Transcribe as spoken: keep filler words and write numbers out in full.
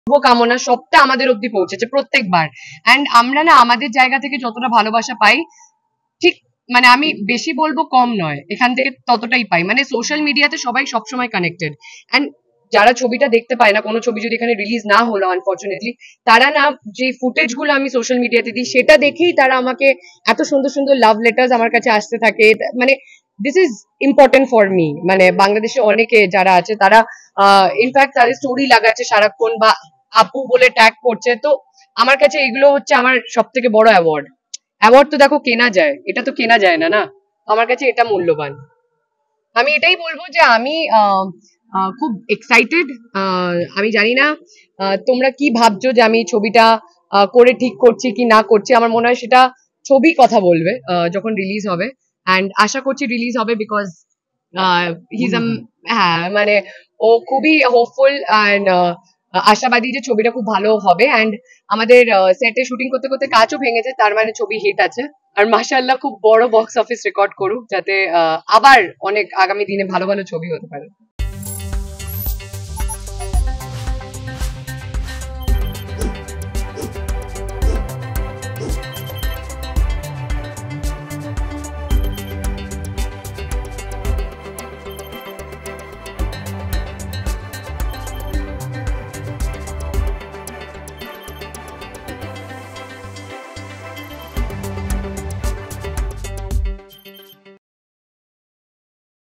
শুভকামনা সবটা আমাদের অব্দি পৌঁছেছে প্রত্যেকবার। অ্যান্ড আমরা না আমাদের জায়গা থেকে যতটা ভালোবাসা পাই, ঠিক মানে আমি বেশি বলবো কম নয়, এখান থেকে ততটাই পাই। মানে সোশ্যাল মিডিয়াতে সবাই সবসময় কানেক্টেড। অ্যান্ড যারা ছবিটা দেখতে পায় না, কোনো ছবি যদি এখানে রিলিজ না হলো আনফর্চুনেটলি, তারা না যে ফুটেজ গুলো আমি সোশ্যাল মিডিয়াতে দিই সেটা দেখেই তারা আমাকে এত সুন্দর সুন্দর লাভ লেটার্স আমার কাছে আসতে থাকে। মানে this is important for me. মানে বাংলাদেশে অনেকে যারা আছে তারা ইনফ্যাক্ট তাদের স্টোরি লাগাচ্ছে সারাক্ষণ বা আপু বলে ট্যাগ করছে। তো আমার কাছে এগুলো হচ্ছে আমার সব থেকে বড় অ্যাওয়ার্ড। অ্যাওয়ার্ড তো দেখো কেনা যায়, এটা তো কেনা যায় না, না? আমার কাছে এটা মূল্যবান। আমি এটাই বলবো যে আমি আহ, আহ, খুব এক্সাইটেড। আমি জানি না আহ, তোমরা কি ভাবছো যে আমি ছবিটা আহ, করে ঠিক করছি কি না করছি। আমার মনে হয় সেটা ছবি কথা বলবে আহ, যখন রিলিজ হবে। অ্যান্ড আশা করছি রিলিজ হবে, বিকজ হিজ হ্যাঁ মানে ও খুবই হোপফুল অ্যান্ড আশাবাদী যে ছবিটা খুব ভালো হবে। অ্যান্ড আমাদের সেটে শুটিং করতে করতে কাজও ভেঙেছে, তার মানে ছবি হিট আছে। আর মাশাআল্লাহ খুব বড় বক্স অফিস রেকর্ড করুক, যাতে আহ, আবার অনেক আগামী দিনে ভালো ভালো ছবি হতে পারে।